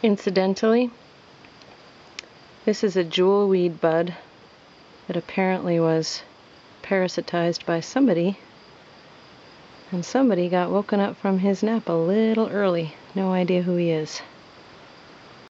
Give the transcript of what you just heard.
Incidentally, this is a jewelweed bud that apparently was parasitized by somebody, and somebody got woken up from his nap a little early. No idea who he is.